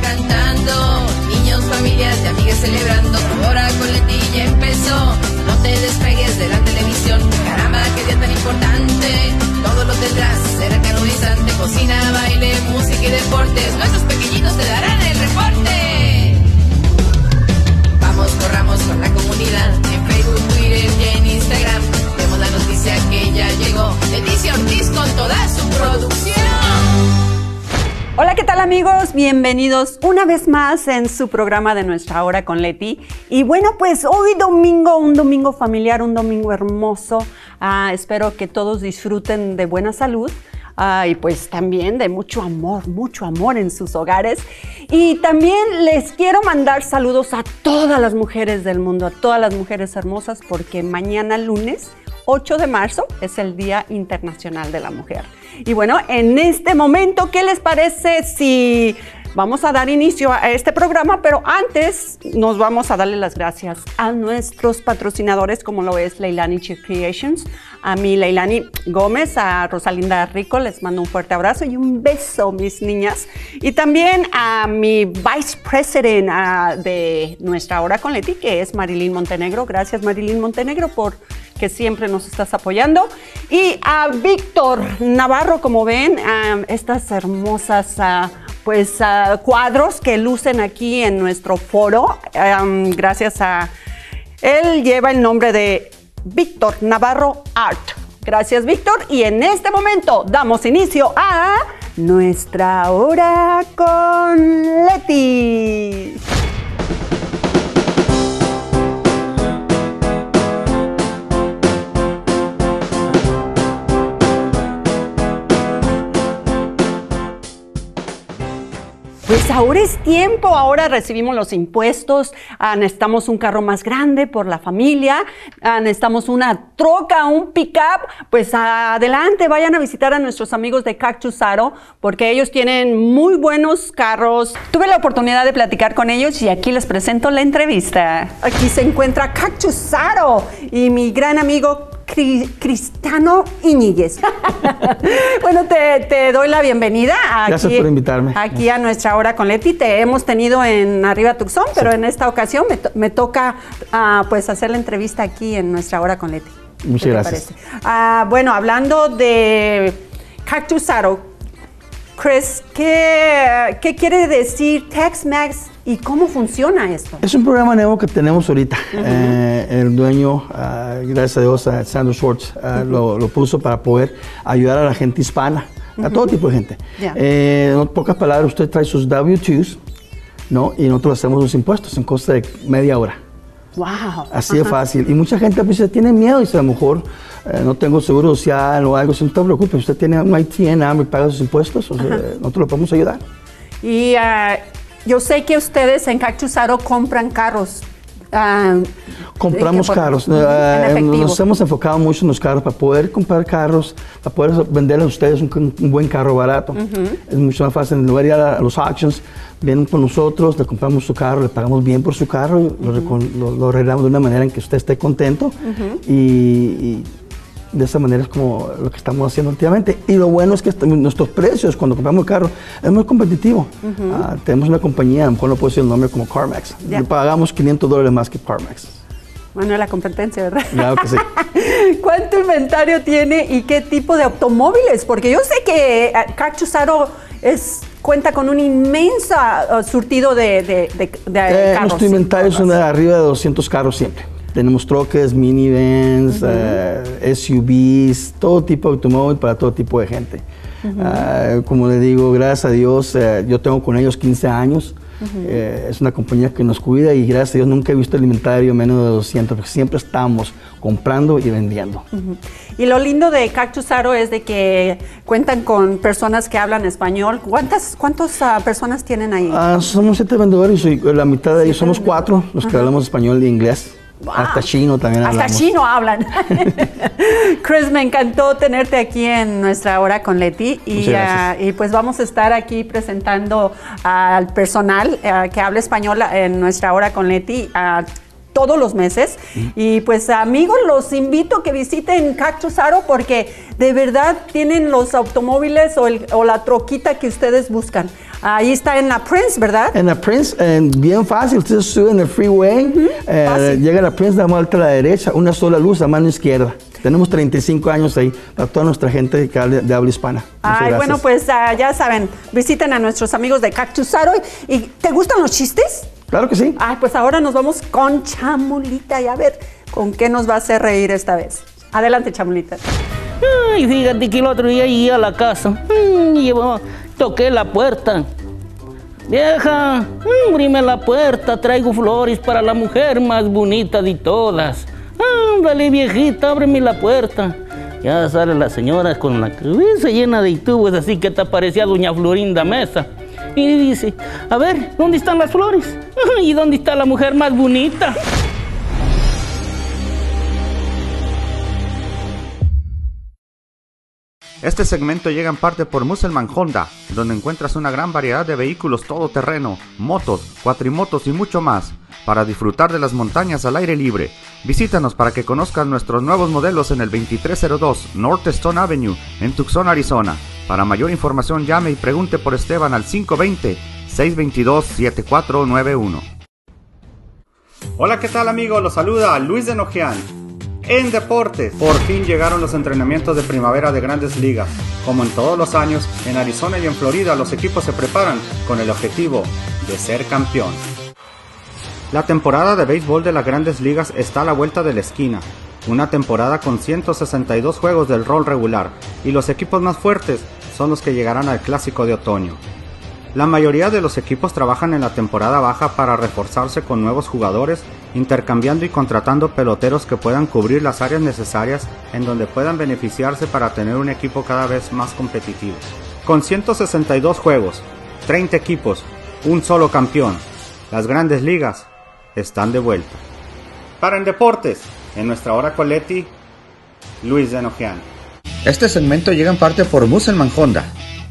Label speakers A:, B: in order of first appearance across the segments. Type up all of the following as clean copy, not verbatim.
A: cantando, niños, familias y amigas celebrando. Ahora con Leti ya empezó, no te despegues de la televisión. Caramba, qué día tan importante, todo lo tendrás, será canonizante. Cocina, baile, música y deportes, nuestros pequeñitos te darán el reporte. Vamos, corramos con la comunidad, en Facebook, Twitter y en Instagram. Vemos la noticia que ya llegó, Leticia Ortiz con toda su producción.
B: Hola, ¿qué tal amigos? Bienvenidos una vez más en su programa de Nuestra Hora con Leti. Y bueno, pues hoy domingo, un domingo familiar, un domingo hermoso. Espero que todos disfruten de buena salud. Y pues también de mucho amor en sus hogares. Y también les quiero mandar saludos a todas las mujeres del mundo, a todas las mujeres hermosas, porque mañana lunes 8 de marzo es el Día Internacional de la Mujer. Y bueno, en este momento, ¿qué les parece si vamos a dar inicio a este programa? Pero antes nos vamos a darle las gracias a nuestros patrocinadores, como lo es Leilani Chic Creations, a mi Leilani Gómez, a Rosalinda Rico, les mando un fuerte abrazo y un beso, mis niñas. Y también a mi Vice President de Nuestra Hora con Leti, que es Marilyn Montenegro. Gracias, Marilyn Montenegro, por que siempre nos estás apoyando. Y a Víctor Navarro, como ven, estas hermosas cuadros que lucen aquí en nuestro foro. Gracias a él, lleva el nombre de Víctor Navarro Art. Gracias, Víctor. Y en este momento damos inicio a Nuestra Hora con Leti. Pues ahora es tiempo, ahora recibimos los impuestos, necesitamos un carro más grande por la familia, necesitamos una troca, un pick-up. Pues adelante, vayan a visitar a nuestros amigos de Cactus Auto, porque ellos tienen muy buenos carros. Tuve la oportunidad de platicar con ellos y aquí les presento la entrevista. Aquí se encuentra Cactus Auto y mi gran amigo Cristiano Iñiguez. Bueno, te doy la bienvenida aquí.
C: Gracias por invitarme.
B: Aquí a Nuestra Hora con Leti. Te hemos tenido en Arriba Tucson, pero en esta ocasión me toca pues hacer la entrevista aquí en Nuestra Hora con Leti.
C: Muchas gracias.
B: Bueno, hablando de Cactus Auto, Chris, ¿qué quiere decir Tex-Mex y cómo funciona esto?
C: Es un programa nuevo que tenemos ahorita. El dueño, gracias a Dios, Sandro Schwartz, lo puso para poder ayudar a la gente hispana, a todo tipo de gente. En pocas palabras, usted trae sus W-2s, ¿no? Y nosotros hacemos los impuestos en costa de media hora.
B: Wow.
C: Así de fácil. Y mucha gente pues tiene miedo y dice, a lo mejor no tengo seguro social o algo, si no te preocupes, usted tiene un ITIN y paga sus impuestos, o sea, nosotros lo podemos ayudar.
B: Y yo sé que ustedes en Cactus Auto compran carros.
C: Compramos carros. Nos hemos enfocado mucho en los carros para poder comprar carros, para poder venderles a ustedes un buen carro barato. Es mucho más fácil. En lugar de ir a los auctions, vienen con nosotros, le compramos su carro, le pagamos bien por su carro, y lo arreglamos de una manera en que usted esté contento y de esa manera es como lo que estamos haciendo últimamente. Y lo bueno es que nuestros precios cuando compramos el carro es muy competitivo. Tenemos una compañía, a lo mejor no puedo decir el nombre, como CarMax. Le pagamos $500 más que CarMax.
B: Bueno, la competencia, ¿verdad?
C: Claro que sí.
B: ¿Cuánto inventario tiene y qué tipo de automóviles? Porque yo sé que Cactus Auto cuenta con un inmenso surtido de carros.
C: Nuestro inventario son arriba de 200 carros siempre. Tenemos troques, minivans, SUVs, todo tipo de automóvil para todo tipo de gente. Como le digo, gracias a Dios, yo tengo con ellos 15 años. Es una compañía que nos cuida y gracias a Dios nunca he visto el inventario menos de 200, porque siempre estamos comprando y vendiendo.
B: Y lo lindo de Cactus Auto es de que cuentan con personas que hablan español. ¿Cuántas personas tienen ahí?
C: Somos 7 vendedores y la mitad de ellos somos 4 los que hablamos español y inglés. Wow. Hasta chino también hablamos.
B: Hasta chino hablan. Chris, me encantó tenerte aquí en Nuestra Hora con Leti. Y pues vamos a estar aquí presentando al personal que habla español en Nuestra Hora con Leti todos los meses. Y pues amigos, los invito a que visiten Cactus Auto porque de verdad tienen los automóviles o la troquita que ustedes buscan. Ahí está en la Prince, ¿verdad?
C: En la Prince, bien fácil, ustedes suben el freeway, llega a la Prince, da vuelta a la derecha, una sola luz a mano izquierda. Tenemos 35 años ahí para toda nuestra gente de habla hispana.
B: Ay, bueno, pues ya saben, visiten a nuestros amigos de Cactus Aro. ¿Y te gustan los chistes?
C: Claro que sí.
B: Ay, pues ahora nos vamos con Chamulita y a ver con qué nos va a hacer reír esta vez. Adelante, Chamulita.
D: Ay, fíjate que el otro día llegué a la casa y toqué la puerta. Vieja, abrime la puerta, traigo flores para la mujer más bonita de todas. Ándale, viejita, ábreme la puerta. Ya sale la señora con la cabeza llena de tubos, así que te parecía doña Florinda Mesa. Y dice, a ver, ¿dónde están las flores? ¿Y dónde está la mujer más bonita?
E: Este segmento llega en parte por Musselman Honda, donde encuentras una gran variedad de vehículos todoterreno, motos, cuatrimotos y mucho más, para disfrutar de las montañas al aire libre. Visítanos para que conozcas nuestros nuevos modelos en el 2302 North Stone Avenue, en Tucson, Arizona. Para mayor información llame y pregunte por Esteban al 520-622-7491. Hola, ¿qué tal amigos? Los saluda Luis de Nojean. En deportes, por fin llegaron los entrenamientos de primavera de Grandes Ligas. Como en todos los años, en Arizona y en Florida los equipos se preparan con el objetivo de ser campeón. La temporada de béisbol de las Grandes Ligas está a la vuelta de la esquina. Una temporada con 162 juegos del rol regular, y los equipos más fuertes son los que llegarán al Clásico de Otoño. La mayoría de los equipos trabajan en la temporada baja para reforzarse con nuevos jugadores, intercambiando y contratando peloteros que puedan cubrir las áreas necesarias en donde puedan beneficiarse para tener un equipo cada vez más competitivo. Con 162 juegos, 30 equipos, un solo campeón, las Grandes Ligas están de vuelta. Para En Deportes, en nuestra hora con Leti, Luis de Nojean. Este segmento llega en parte por Musselman Honda.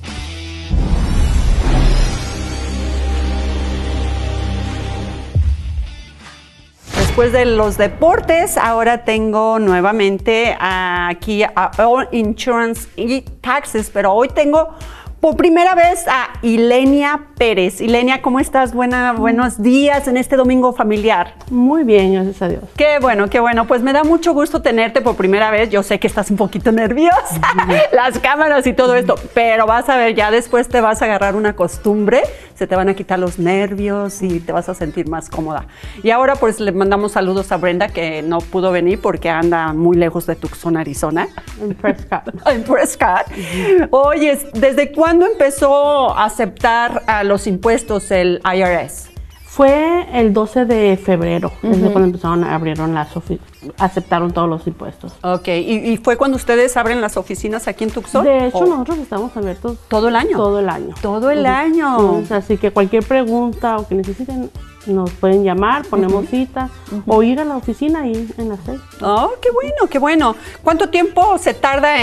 B: Después de los deportes, ahora tengo nuevamente aquí a All Insurance y Taxes, pero hoy tengo por primera vez a Ilenia Pérez. Ilenia, ¿cómo estás? Buenos días en este domingo familiar.
F: Muy bien, gracias a Dios.
B: Qué bueno, qué bueno. Pues me da mucho gusto tenerte por primera vez. Yo sé que estás un poquito nerviosa, las cámaras y todo esto, pero vas a ver, ya después te vas a agarrar una costumbre, se te van a quitar los nervios y te vas a sentir más cómoda. Y ahora pues le mandamos saludos a Brenda, que no pudo venir porque anda muy lejos de Tucson, Arizona.
F: En Prescott.
B: En Prescott. Oye, ¿desde cuándo empezó a aceptar los impuestos el IRS?
F: Fue el 12 de febrero, desde cuando empezaron, abrieron aceptaron todos los impuestos.
B: Ok, ¿Y fue cuando ustedes abren las oficinas aquí en Tucson?
F: De hecho, nosotros estamos abiertos
B: ¿todo el año?
F: Todo el año.
B: Todo el año.
F: Así que cualquier pregunta o que necesiten, nos pueden llamar, ponemos cita o ir a la oficina ahí en las 6.
B: Oh, qué bueno, qué bueno. ¿Cuánto tiempo se tarda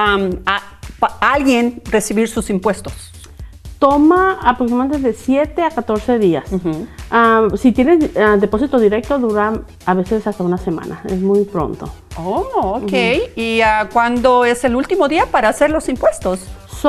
B: alguien recibir sus impuestos?
F: Toma aproximadamente de 7 a 14 días. Si tienes depósito directo, dura a veces hasta una semana. Es muy pronto.
B: Oh, ok. ¿Y cuándo es el último día para hacer los impuestos?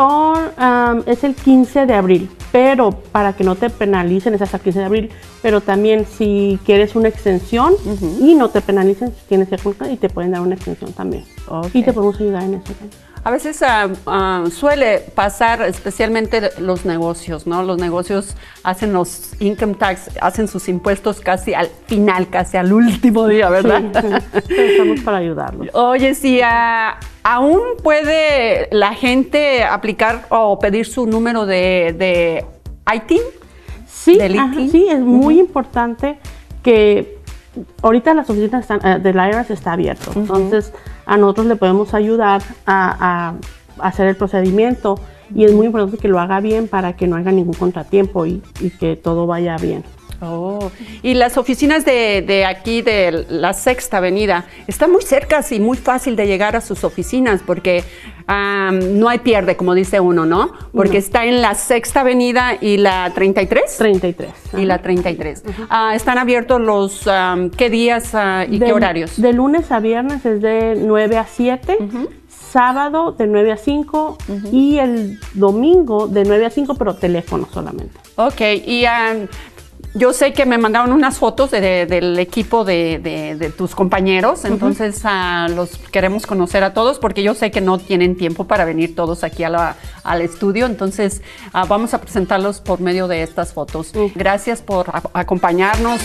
F: Es el 15 de abril, pero para que no te penalicen es hasta el 15 de abril. Pero también si quieres una extensión y no te penalicen, tienes que apuntar y te pueden dar una extensión también. Okay. Y te podemos ayudar en eso también.
B: A veces suele pasar, especialmente los negocios, ¿no? Los negocios hacen los income tax, hacen sus impuestos casi al final, casi al último día, ¿verdad?
F: Sí, estamos para ayudarlos.
B: Oye, si aún puede la gente aplicar o pedir su número de ITIN.
F: Sí, sí, es muy importante que ahorita las oficinas del IRS está abierto, entonces a nosotros le podemos ayudar a hacer el procedimiento y es muy importante que lo haga bien para que no haya ningún contratiempo y que todo vaya bien.
B: Oh, y las oficinas de aquí, de la Sexta Avenida, están muy cercas y muy fácil de llegar a sus oficinas porque no hay pierde, como dice uno, ¿no? Porque está en la Sexta Avenida y la 33.
F: 33.
B: Y la 33. ¿Están abiertos los qué días y qué horarios?
F: De lunes a viernes es de 9 a 7. sábado de 9 a 5 y el domingo de 9 a 5, pero teléfono solamente.
B: Ok, y yo sé que me mandaron unas fotos del equipo de tus compañeros, entonces los queremos conocer a todos porque yo sé que no tienen tiempo para venir todos aquí al estudio, entonces vamos a presentarlos por medio de estas fotos. Gracias por acompañarnos.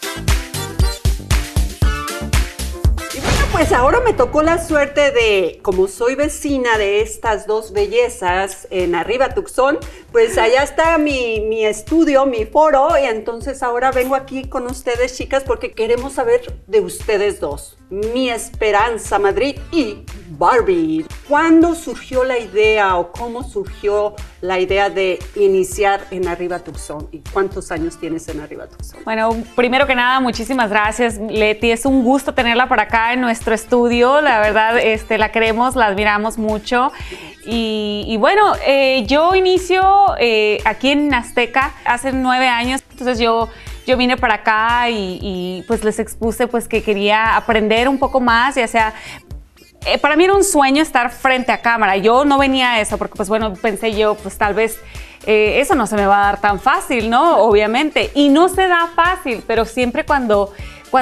B: Pues ahora me tocó la suerte de, como soy vecina de estas dos bellezas en Arriba Tucson, pues allá está mi estudio, mi foro, y entonces ahora vengo aquí con ustedes, chicas, porque queremos saber de ustedes dos. Mi Esperanza Madrid y Barbie. ¿Cuándo surgió la idea o cómo surgió la idea de iniciar en Arriba Tucson? ¿Y cuántos años tienes en Arriba Tucson?
G: Bueno, primero que nada, muchísimas gracias, Leti. Es un gusto tenerla por acá en nuestro estudio. La verdad, la queremos, la admiramos mucho. Y bueno, yo inicio aquí en Azteca hace 9 años. Entonces yo vine para acá y pues les expuse pues que quería aprender un poco más, ya sea... para mí era un sueño estar frente a cámara. Yo no venía a eso porque, pues bueno, pensé yo, pues tal vez eso no se me va a dar tan fácil, ¿no? Obviamente. Y no se da fácil, pero siempre cuando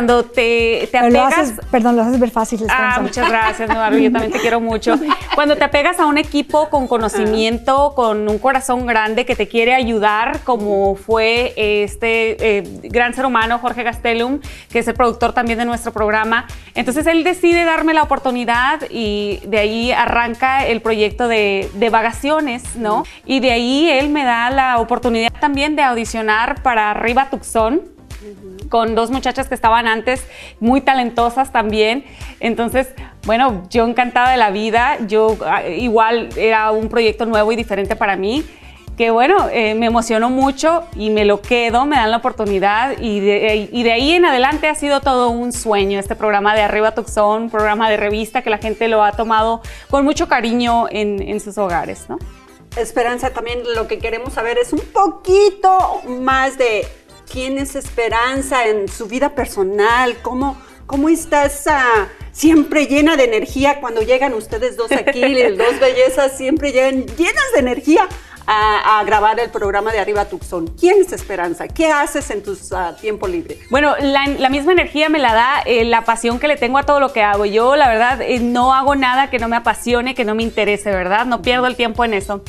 G: te apegas...
H: Lo haces ver fácil.
G: Muchas gracias, Barbie, yo también te quiero mucho. Cuando te apegas a un equipo con conocimiento, con un corazón grande que te quiere ayudar, como fue este gran ser humano, Jorge Gastelum, que es el productor también de nuestro programa. Entonces él decide darme la oportunidad y de ahí arranca el proyecto de Vagaciones, ¿no? Y de ahí él me da la oportunidad también de audicionar para Arriba Tucson, con 2 muchachas que estaban antes, muy talentosas también. Entonces, bueno, yo encantada de la vida. Yo igual era un proyecto nuevo y diferente para mí, que bueno, me emocionó mucho y me lo quedo, me dan la oportunidad y de ahí en adelante ha sido todo un sueño este programa de Arriba Tucson, un programa de revista que la gente lo ha tomado con mucho cariño en sus hogares, ¿no?
B: Esperanza, también lo que queremos saber es un poquito más de quién es Esperanza en su vida personal, cómo estás siempre llena de energía cuando llegan ustedes dos aquí, dos bellezas siempre llegan llenas de energía a grabar el programa de Arriba Tucson. ¿Quién es Esperanza? ¿Qué haces en tu tiempo libre?
G: Bueno, la misma energía me la da la pasión que le tengo a todo lo que hago. Yo, la verdad, no hago nada que no me apasione, que no me interese, ¿verdad? No pierdo el tiempo en eso.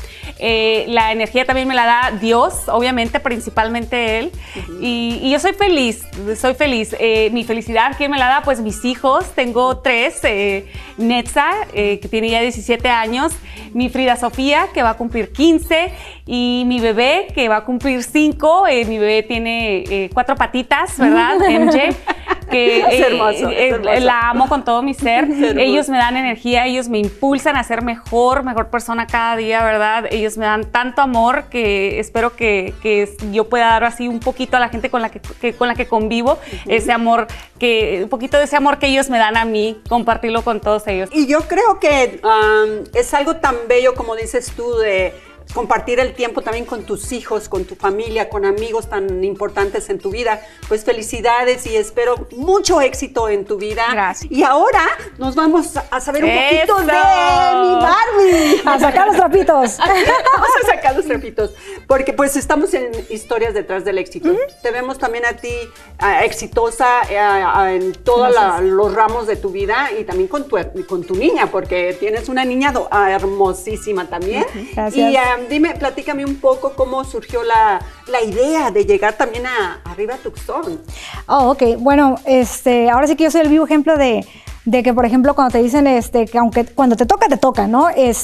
G: La energía también me la da Dios, obviamente, principalmente Él. Y yo soy feliz, soy feliz. Mi felicidad, ¿quién me la da? Pues mis hijos, tengo 3. Netza, que tiene ya 17 años. Mi Frida Sofía, que va a cumplir 15. Y mi bebé, que va a cumplir 5, mi bebé tiene 4 patitas, ¿verdad? MJ, que
B: es hermoso.
G: La amo con todo mi ser. Ellos me dan energía, ellos me impulsan a ser mejor persona cada día, ¿verdad? Ellos me dan tanto amor que espero que yo pueda dar así un poquito a la gente con la que convivo, ese amor, un poquito de ese amor que ellos me dan a mí, compartirlo con todos ellos.
B: Y yo creo que es algo tan bello, como dices tú, de compartir el tiempo también con tus hijos, con tu familia, con amigos tan importantes en tu vida. Pues felicidades y espero mucho éxito en tu vida.
G: Gracias.
B: Y ahora nos vamos a saber un poquito de mi Barbie.
H: A sacar los trapitos.
B: Vamos a sacar los trapitos. Porque pues estamos en Historias Detrás del Éxito. Te vemos también a ti exitosa en todos los ramos de tu vida y también con tu niña, porque tienes una niña hermosísima también.
H: Gracias.
B: Y platícame un poco cómo surgió la idea de llegar también a Arriba Tucson.
H: Oh, ok. Bueno, ahora sí que yo soy el vivo ejemplo de que, por ejemplo, cuando te dicen que cuando te toca, ¿no?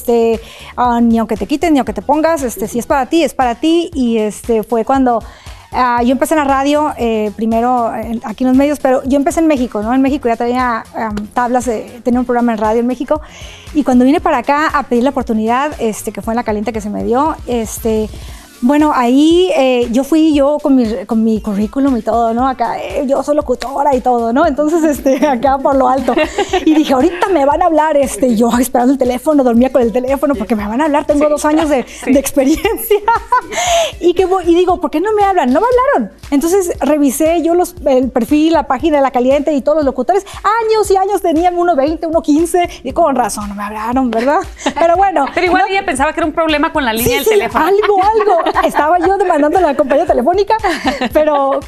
H: Ni aunque te quiten, ni aunque te pongas, si es para ti. Y fue cuando yo empecé en la radio, primero aquí en los medios, pero yo empecé en México, ¿no? En México ya tenía tablas, tenía un programa en radio en México. Y cuando vine para acá a pedir la oportunidad, que fue en La Caliente que se me dio, Bueno, ahí yo fui con mi currículum y todo, ¿no? Acá yo soy locutora y todo, ¿no? Entonces, acá por lo alto. Y dije, ahorita me van a hablar, yo esperando el teléfono, dormía con el teléfono porque me van a hablar, tengo 2 años de experiencia. Y digo, ¿por qué no me hablan? No me hablaron. Entonces revisé yo el perfil, la página de La Caliente y todos los locutores, años y años tenían 1.20, 1.15, y con razón no me hablaron, ¿verdad? Pero bueno.
G: Pero igual ella pensaba que era un problema con la línea del teléfono.
H: Algo. Estaba yo demandando a la compañía telefónica, pero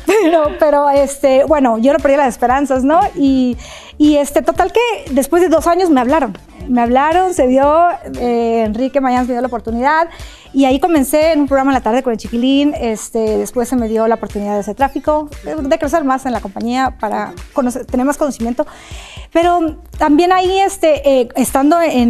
H: bueno, yo no perdí las esperanzas, ¿no? Y total que después de 2 años me hablaron, se dio, Enrique Mayans me dio la oportunidad y ahí comencé en un programa en la tarde con el Chiquilín. Después se me dio la oportunidad de hacer tráfico, de crecer más en la compañía para tener más conocimiento. Pero también ahí, estando aquí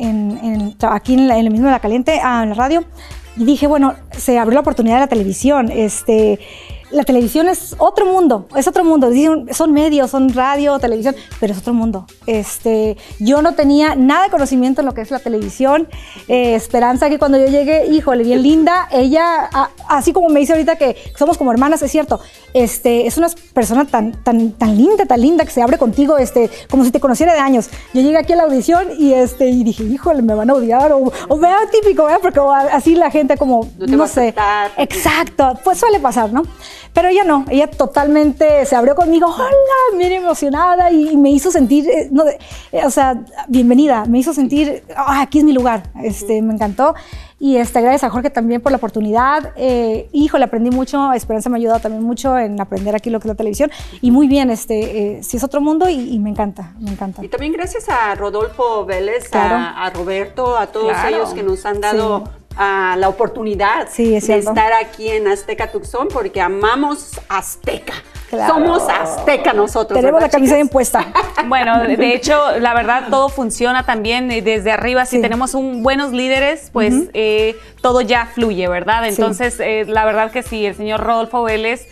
H: en el mismo de La Caliente, en la radio, y dije, bueno, se abrió la oportunidad de la televisión. La televisión es otro mundo, son medios, son radio, televisión, pero es otro mundo. Yo no tenía nada de conocimiento en lo que es la televisión. Esperanza, que cuando yo llegué, híjole, bien linda, ella, así como me dice ahorita que somos como hermanas, es cierto, es una persona tan linda que se abre contigo, como si te conociera de años. Yo llegué aquí a la audición y dije, híjole, me van a odiar, o vea típico, ¿verdad? Porque así la gente como, no sé. Exacto, pues suele pasar, ¿no? Pero ella no, ella totalmente se abrió conmigo, hola, bien emocionada, y me hizo sentir, bienvenida, me hizo sentir, aquí es mi lugar, me encantó. Y gracias a Jorge también por la oportunidad. Híjole, aprendí mucho, Esperanza me ha ayudado también mucho en aprender aquí lo que es la televisión. Y muy bien, sí es otro mundo y me encanta, me encanta.
B: Y también gracias a Rodolfo Vélez, claro, a Roberto, a todos ellos que nos han dado... Sí. La oportunidad de estar aquí en Azteca Tucson, porque amamos Azteca. Claro. Somos Azteca nosotros.
H: Tenemos la camisa bien puesta.
G: Bueno, de hecho, la verdad, todo funciona también desde arriba. Si tenemos buenos líderes, pues todo ya fluye, ¿verdad? Entonces, la verdad que sí, el señor Rodolfo Vélez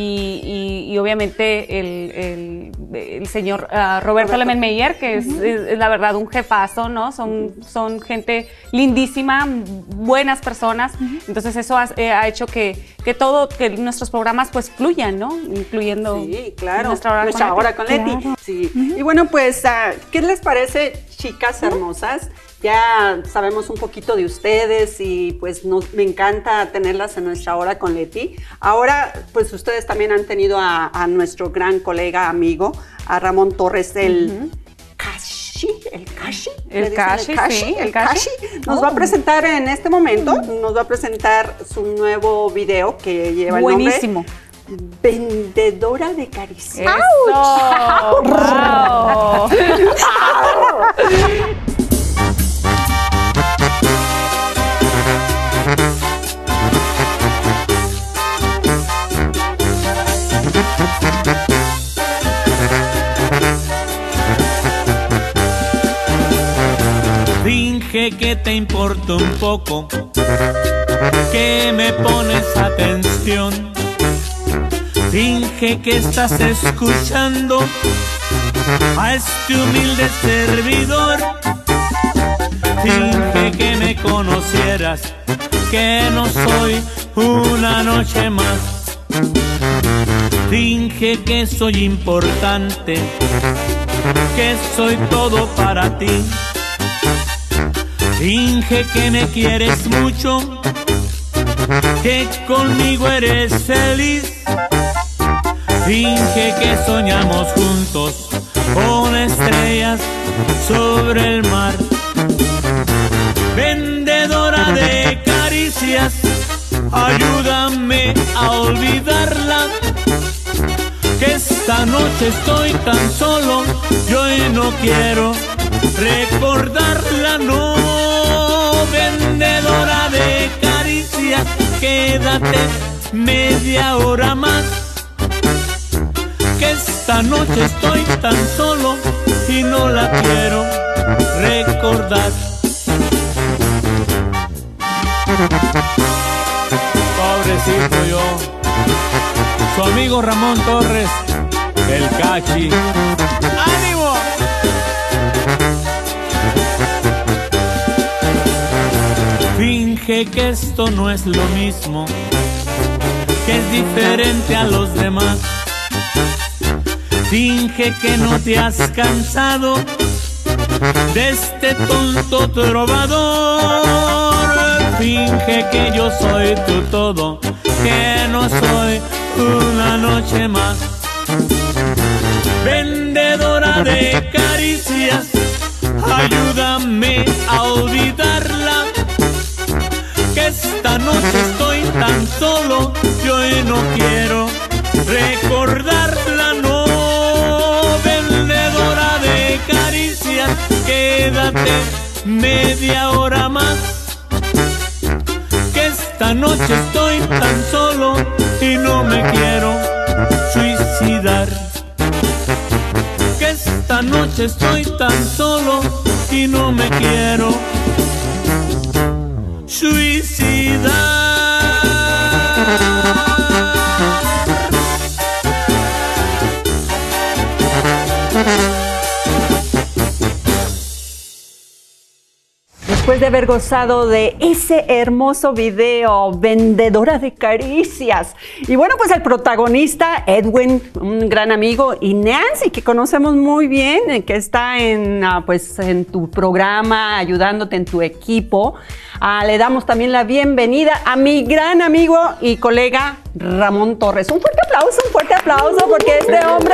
G: y obviamente el señor Roberto Lemenmeyer, que es la verdad un jefazo, ¿no? Son gente lindísima, buenas personas. Entonces, eso ha hecho que nuestros programas pues fluyan, ¿no?
B: Sí, claro, nuestra hora con Leti. Claro. Sí. Y bueno, pues, ¿qué les parece, chicas hermosas? Ya sabemos un poquito de ustedes y pues me encanta tenerlas en nuestra hora con Leti. Ahora, pues ustedes también han tenido a nuestro gran colega, amigo, a Ramón Torres, el Kashi. El Kashi. Nos va a presentar en este momento, nos va a presentar su nuevo video que lleva
G: buenísimo.
B: El nombre Vendedora de Caricias.
G: ¡Eso! ¡Wow!
I: Finge que te importa un poco, que me pones atención. Finge que estás escuchando a este humilde servidor. Finge que me conocieras, que no soy una noche más. Finge que soy importante, que soy todo para ti. Finge que me quieres mucho, que conmigo eres feliz. Finge que soñamos juntos con estrellas sobre el mar. Vendedora de caricias, ayúdame a olvidarla, que esta noche estoy tan solo, yo hoy no quiero recordarla, no. Vendedora de caricias, quédate media hora más, que esta noche estoy tan solo y no la quiero recordar. Pobrecito yo, su amigo Ramón Torres, el Cachi. ¡Ánimo! Finge Finge que esto no es lo mismo, que es diferente a los demás. Finge que no te has cansado de este tonto trovador. Finge que yo soy tu todo, que no soy una noche más. Vendedora de caricias, ayúdame a olvidarla, que esta noche estoy tan solo, yo hoy no quiero recordarla, no. Vendedora de caricias, quédate media hora más, que esta noche estoy tan solo y no me quiero suicidar. Que esta noche estoy tan solo y no me quiero suicidar.
B: Después de haber gozado de ese hermoso video, Vendedora de Caricias. Y bueno, pues el protagonista, Edwin, un gran amigo, y Nancy, que conocemos muy bien, que está en tu programa, ayudándote en tu equipo. Le damos también la bienvenida a mi gran amigo y colega, Ramón Torres. Un fuerte aplauso, porque este hombre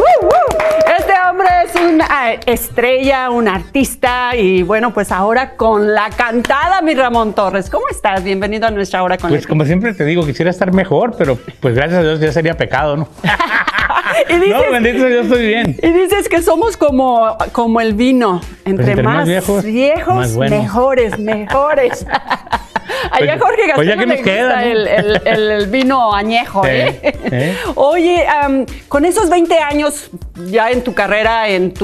B: es una estrella, un artista, y bueno, pues ahora con la cantada, mi Ramón Torres. ¿Cómo estás? Bienvenido a nuestra hora con
J: Pues como siempre te digo, quisiera estar mejor, pero pues gracias a Dios ya sería pecado, ¿no?
B: Y dices,
J: no, bendito, yo estoy bien.
B: Y dices que somos como el vino, entre más viejos más mejores. Allá Jorge Gastón
J: ya que nos queda, ¿no?
B: el vino añejo, ¿eh? Oye, con esos 20 años ya en tu carrera, en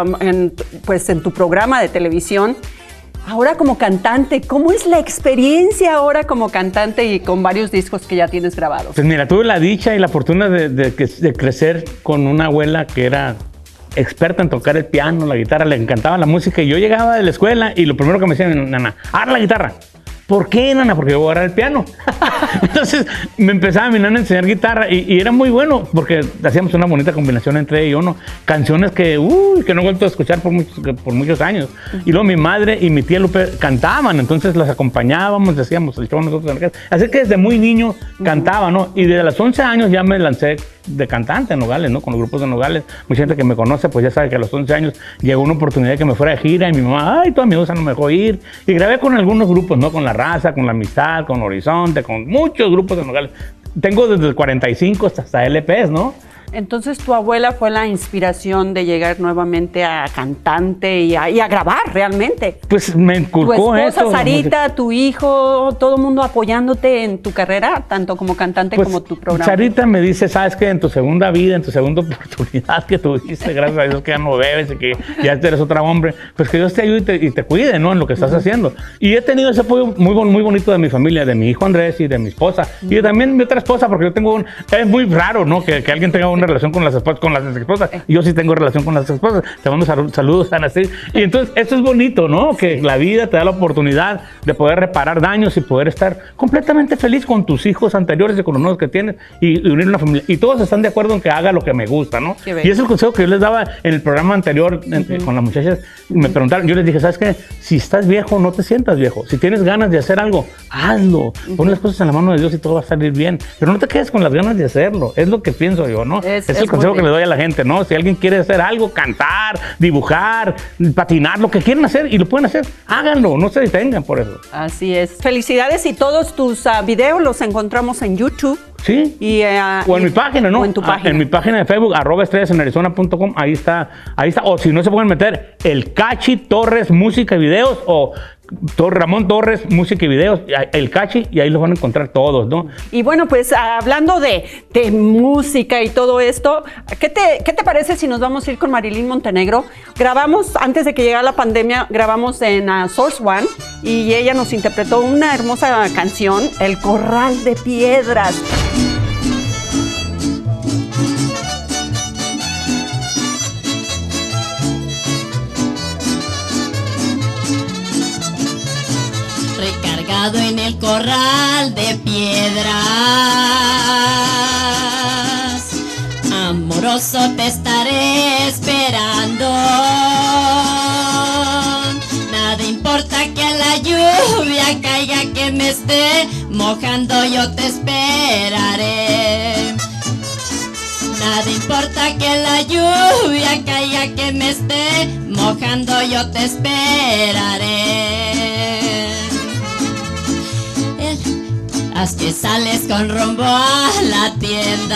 B: tu programa de televisión, ahora como cantante, ¿cómo es la experiencia ahora como cantante y con varios discos que ya tienes grabados?
J: Pues mira, tuve la dicha y la fortuna de crecer con una abuela que era experta en tocar el piano, la guitarra, le encantaba la música, y yo llegaba de la escuela y lo primero que me decía, nana, agarra la guitarra. ¿Por qué, nana? Porque yo voy a agarrar el piano. Entonces me empezaba mi nana a enseñar guitarra y era muy bueno porque hacíamos una bonita combinación entre ella y uno. Canciones que no he vuelto a escuchar por muchos años. Y luego mi madre y mi tía Lupe cantaban, entonces las acompañábamos, decíamos el show nosotros en la casa. Así que desde muy niño cantaba, ¿no? Y desde los 11 años ya me lancé de cantante en Nogales, ¿no? Con los grupos de Nogales. Mucha gente que me conoce pues ya sabe que a los 11 años llegó una oportunidad de que me fuera de gira y mi mamá, ay, toda mi usa no me dejó ir. Y grabé con algunos grupos, ¿no? Con La Raza, con La Amistad, con Horizonte, con muchos grupos de Nogales. Tengo desde el 45 hasta LPs, ¿no?
B: Entonces tu abuela fue la inspiración de llegar nuevamente a cantante y a grabar realmente.
J: Pues me inculcó eso.
B: Tu esposa Sarita, tu hijo, todo el mundo apoyándote en tu carrera, tanto como cantante como tu programa.
J: Sarita me dice, ¿sabes qué? En tu segunda vida, en tu segunda oportunidad que tuviste, gracias a Dios que ya no bebes y que ya eres otro hombre, pues que Dios te ayude y te cuide, ¿no? En lo que estás haciendo. Y he tenido ese apoyo muy bonito de mi familia, de mi hijo Andrés y de mi esposa. Y también mi otra esposa, porque yo tengo es muy raro, ¿no? Que alguien tenga una relación con las esposas. Yo sí tengo relación con las esposas. Te mando saludos, Ana. Y entonces, esto es bonito, ¿no? Que la vida te da la oportunidad de poder reparar daños y poder estar completamente feliz con tus hijos anteriores y con los nuevos que tienes y unir una familia. Y todos están de acuerdo en que haga lo que me gusta, ¿no? Y es el consejo que yo les daba en el programa anterior con las muchachas. Me preguntaron, yo les dije, ¿sabes qué? Si estás viejo, no te sientas viejo. Si tienes ganas de hacer algo, hazlo. Pon las cosas en la mano de Dios y todo va a salir bien. Pero no te quedes con las ganas de hacerlo. Es lo que pienso yo, ¿no? Es el consejo que le doy a la gente, ¿no? Si alguien quiere hacer algo, cantar, dibujar, patinar, lo que quieran hacer y lo pueden hacer, háganlo, no se detengan por eso.
B: Así es. Felicidades, y todos tus videos los encontramos en YouTube.
J: Sí. O en mi página, ¿no?
B: O en tu página.
J: En mi página de Facebook, @estrellasenarizona.com, ahí está. O si no, se pueden meter El Cachi Torres Música y Videos o Ramón Torres Música y Videos, El Cachi, y ahí los van a encontrar todos, ¿no?
B: Y bueno, pues hablando de música y todo esto, ¿qué te parece si nos vamos a ir con Marilyn Montenegro? Grabamos, antes de que llegara la pandemia, grabamos en Source One y ella nos interpretó una hermosa canción, El Corral de Piedras.
K: recargado en el corral de piedras. Amoroso te estaré esperando. Nada importa que la lluvia caiga, que me esté mojando, yo te esperaré. Nada importa que la lluvia caiga, que me esté mojando, yo te esperaré. Haz que sales con rumbo a la tienda,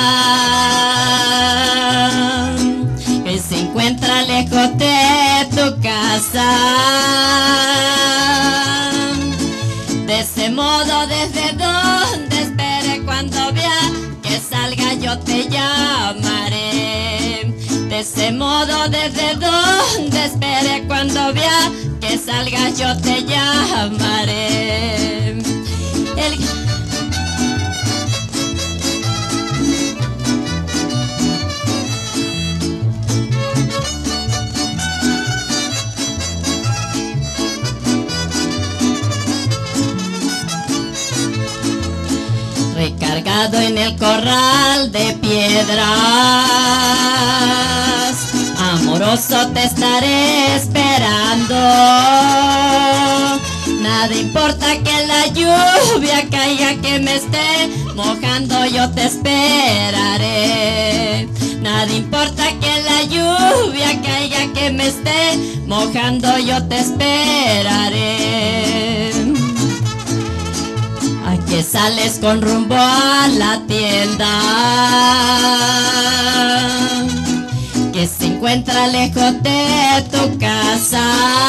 K: que se encuentra lejos de tu casa. De ese modo, desde donde espere, cuando vea que salga yo te llamaré. De ese modo, desde donde espere, cuando vea que salga yo te llamaré. Recargado en el corral de piedras, amoroso te estaré esperando. Nada importa que la lluvia caiga, que me esté mojando, yo te esperaré. Nada importa que la lluvia caiga, que me esté mojando, yo te esperaré. A que sales con rumbo a la tienda, que se encuentra lejos de tu casa.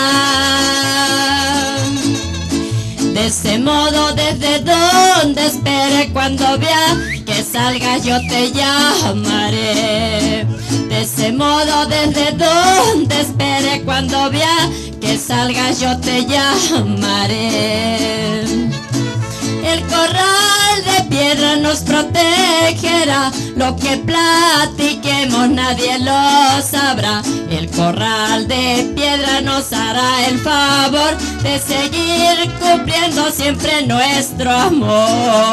K: De ese modo, desde donde espere, cuando vea que salga yo te llamaré. De ese modo, desde donde espere, cuando vea que salga yo te llamaré. El corral de piedra nos protegerá, lo que platiquemos nadie lo sabrá. El corral de piedra nos hará el favor de seguir cumpliendo siempre nuestro amor.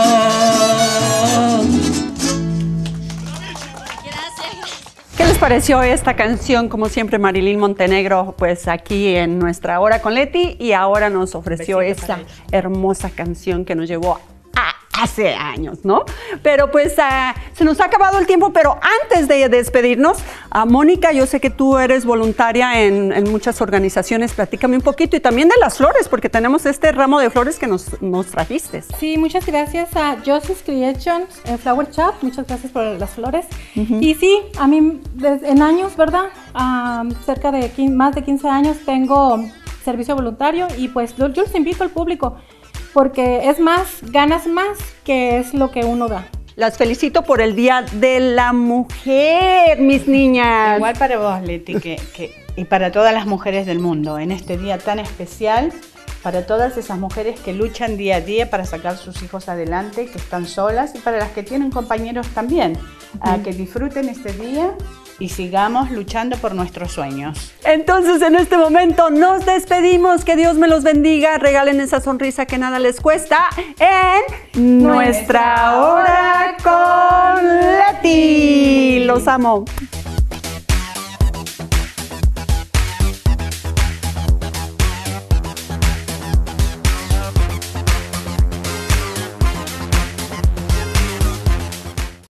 B: ¿Qué les pareció esta canción? Como siempre, Marilyn Montenegro, pues aquí en nuestra Hora con Leti, y ahora nos ofreció esta hermosa canción que nos llevó a hace años, ¿no? Pero pues se nos ha acabado el tiempo, pero antes de despedirnos, Mónica, yo sé que tú eres voluntaria en muchas organizaciones, platícame un poquito, y también de las flores, porque tenemos este ramo de flores que nos trajiste.
L: Sí, muchas gracias a Josie's Creations Flower Shop, muchas gracias por las flores. Y sí, a mí en años, ¿verdad? Cerca de más de 15 años tengo servicio voluntario, y pues yo les invito al público, porque es más, ganas más, que es lo que uno da.
B: Las felicito por el Día de la Mujer, mis niñas.
M: Igual para vos, Leti, y para todas las mujeres del mundo, en este día tan especial, para todas esas mujeres que luchan día a día para sacar sus hijos adelante, que están solas, y para las que tienen compañeros también, que disfruten este día y sigamos luchando por nuestros sueños.
B: Entonces, en este momento nos despedimos. Que Dios me los bendiga. Regalen esa sonrisa que nada les cuesta en Nuestra Hora con Leti. Los amo.